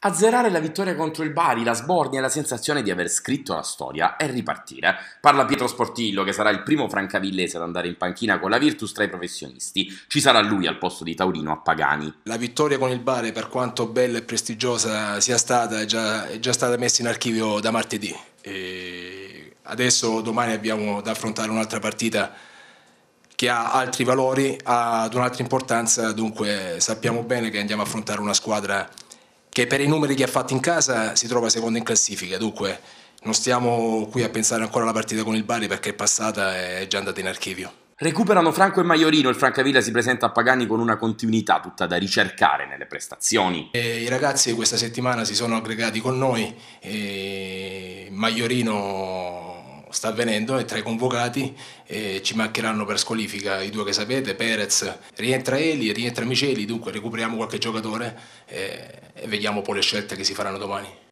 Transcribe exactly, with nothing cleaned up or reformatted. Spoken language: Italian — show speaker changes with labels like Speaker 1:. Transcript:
Speaker 1: Azzerare la vittoria contro il Bari, la sbornia e la sensazione di aver scritto la storia e ripartire. Parla Pietro Sportillo, che sarà il primo francavillese ad andare in panchina con la Virtus tra i professionisti. Ci sarà lui al posto di Taurino a Pagani.
Speaker 2: La vittoria con il Bari, per quanto bella e prestigiosa sia stata, è già, è già stata messa in archivio da martedì. E adesso domani abbiamo da affrontare un'altra partita che ha altri valori, ha un'altra importanza, dunque sappiamo bene che andiamo a affrontare una squadra che per i numeri che ha fatto in casa si trova seconda in classifica, dunque non stiamo qui a pensare ancora alla partita con il Bari perché è passata e è già andata in archivio.
Speaker 1: Recuperano Franco e Maiorino, il Francavilla si presenta a Pagani con una continuità tutta da ricercare nelle prestazioni.
Speaker 2: E i ragazzi questa settimana si sono aggregati con noi, e Maiorino sta avvenendo, è tra i convocati, e ci mancheranno per squalifica i due che sapete, Perez, rientra Eli, rientra Miceli, dunque recuperiamo qualche giocatore e, e vediamo poi le scelte che si faranno domani.